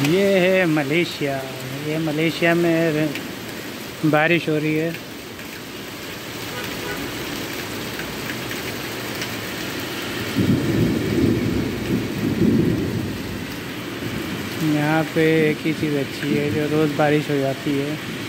ये है मलेशिया। ये मलेशिया में बारिश हो रही है। यहाँ पे एक ही चीज़ अच्छी है, जो रोज़ बारिश हो जाती है।